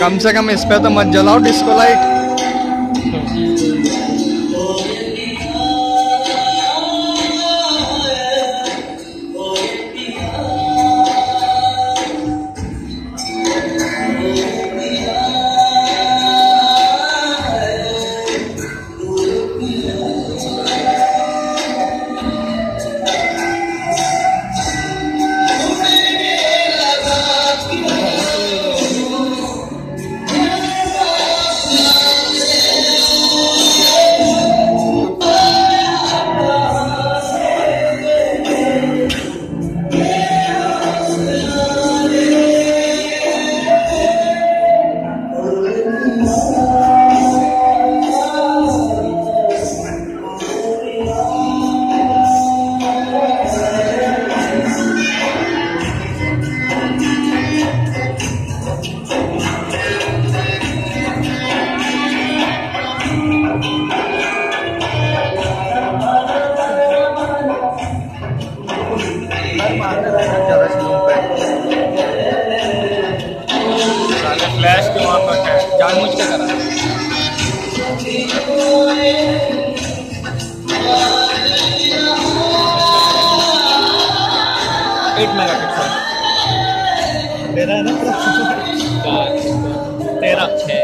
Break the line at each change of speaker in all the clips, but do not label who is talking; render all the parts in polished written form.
कम से कम इस पे तो मत जलाओ डिस्को लाइट। फ्लैश के वहाँ पर है, जानबूझ के करा। 8 मेगापिक्सल तेरा है ना? 13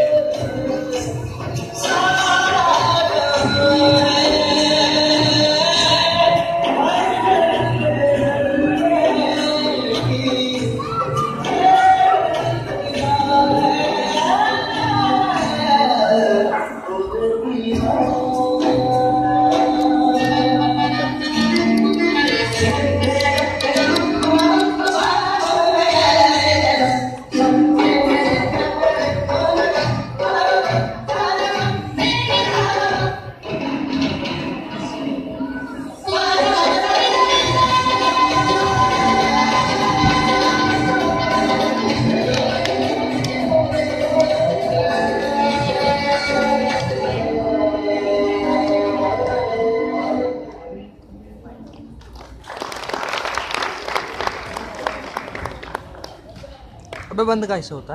अबे बंद कैसे होता है?